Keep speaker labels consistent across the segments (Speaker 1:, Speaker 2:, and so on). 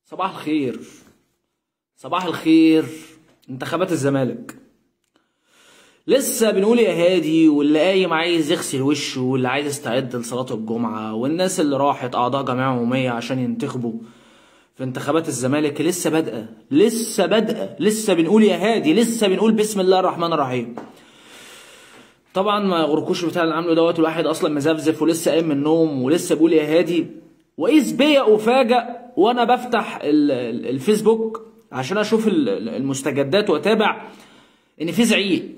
Speaker 1: صباح الخير. صباح الخير. انتخابات الزمالك لسه بنقول يا هادي، واللي قايم عايز يغسل وشه، واللي عايز يستعد لصلاة الجمعة، والناس اللي راحت أعضاء جمعية عمومية عشان ينتخبوا في انتخابات الزمالك لسه بادئة. لسه بنقول يا هادي، لسه بنقول بسم الله الرحمن الرحيم. طبعا ما يغركوش بتاع اللي عامله دوت، الواحد اصلا مزفزف ولسه قايم من النوم ولسه بيقول يا هادي، واذ بيا افاجئ وانا بفتح الفيسبوك عشان اشوف المستجدات واتابع ان في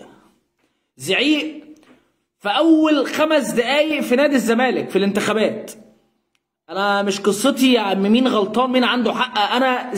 Speaker 1: زعيق في اول 5 دقايق في نادي الزمالك في الانتخابات. انا مش قصتي يا عم مين غلطان مين عنده حق، انا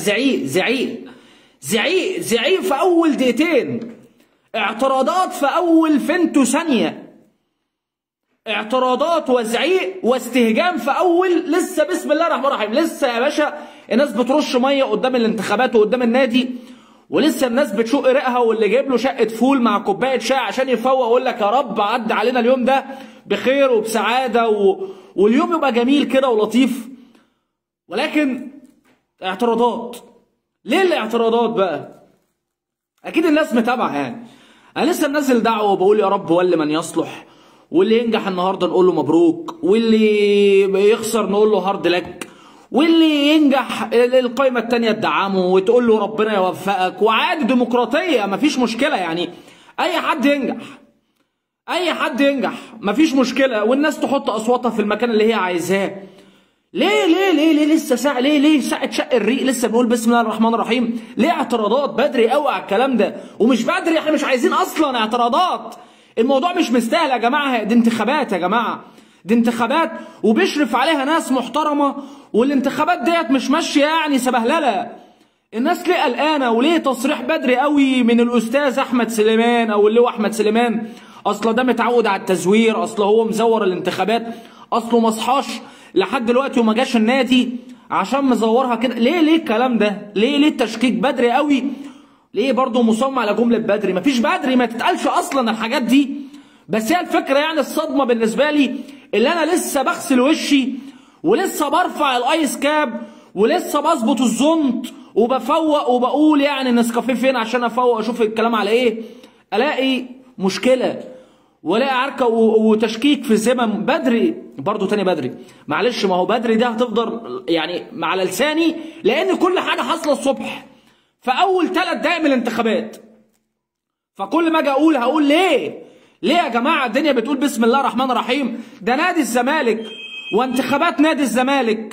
Speaker 1: زعيق في اول دقيقتين، اعتراضات في اول فنتو ثانيه، اعتراضات وزعيق واستهجان في اول، لسه بسم الله الرحمن الرحيم، لسه يا باشا الناس بترش ميه قدام الانتخابات وقدام النادي، ولسه الناس بتشق ريقها، واللي جايب له شقه فول مع كوبايه شاي عشان يفوق ويقول لك يا رب عدى علينا اليوم ده بخير وبسعاده واليوم يبقى جميل كده ولطيف. ولكن اعتراضات. ليه الاعتراضات بقى؟ اكيد الناس متابعه يعني. انا لسه منزل دعوه وبقول يا رب ولي من يصلح، واللي ينجح النهارده نقول له مبروك، واللي يخسر نقول له هارد لك، واللي ينجح القائمه الثانيه تدعمه وتقول له ربنا يوفقك، وعادي ديمقراطيه مفيش مشكله يعني. اي حد ينجح مفيش مشكله، والناس تحط اصواتها في المكان اللي هي عايزاه. ليه لسه ساعه؟ ليه ساعه شق الريق لسه بنقول بسم الله الرحمن الرحيم؟ ليه اعتراضات بدري قوي على الكلام ده؟ ومش بدري، احنا مش عايزين اصلا اعتراضات. الموضوع مش مستاهل يا جماعه، دي انتخابات يا جماعه، دي انتخابات وبيشرف عليها ناس محترمه، والانتخابات ديت مش ماشيه يعني سبهلله. الناس ليه قلقانه؟ وليه تصريح بدري قوي من الاستاذ احمد سليمان او اللي هو احمد سليمان؟ اصل ده متعود على التزوير، اصل هو مزور الانتخابات، اصله ما صحاش لحد دلوقتي وما جاش النادي عشان مزورها كده. ليه الكلام ده؟ ليه التشكيك بدري قوي؟ ليه برضه مصمم على جمله بدري؟ مفيش بدري، ما تتقالش اصلا الحاجات دي. بس هي الفكره يعني الصدمه بالنسبه لي اللي انا لسه بغسل وشي، ولسه برفع الايس كاب، ولسه بظبط الزنط وبفوق وبقول يعني نسكافيه فين عشان افوق اشوف الكلام على ايه، الاقي مشكله ولاقي عركه وتشكيك في الزمن. بدري برضه تاني بدري، معلش ما هو بدري ده هتفضل يعني على لساني، لان كل حاجه حاصله الصبح في اول 3 دقايق من الانتخابات. فكل ما اجي اقول هقول ليه يا جماعه الدنيا بتقول بسم الله الرحمن الرحيم؟ ده نادي الزمالك وانتخابات نادي الزمالك.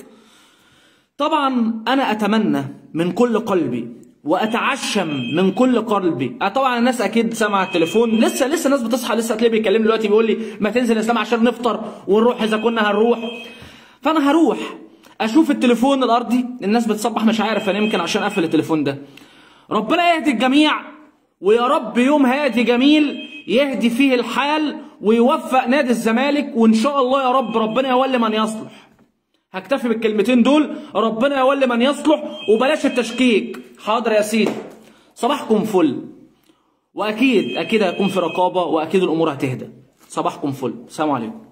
Speaker 1: طبعا انا اتمنى من كل قلبي واتعشم من كل قلبي، طبعا الناس اكيد سامعه التليفون، لسه الناس بتصحى، لسه هتلاقيه بيكلمني دلوقتي بيقول لي ما تنزل يا اسلام عشان نفطر ونروح اذا كنا هنروح. فانا هروح اشوف التليفون الارضي، الناس بتصبح مش عارف انا يمكن عشان اقفل التليفون ده. ربنا يهدي الجميع، ويا رب يوم هادي جميل يهدي فيه الحال ويوفق نادي الزمالك، وان شاء الله يا رب ربنا يولي من يصلح. هكتفي بالكلمتين دول، ربنا يولي من يصلح وبلاش التشكيك. حاضر يا سيدي، صباحكم فل، واكيد هيكون في رقابه، واكيد الامور هتهدى. صباحكم فل، سلام عليكم.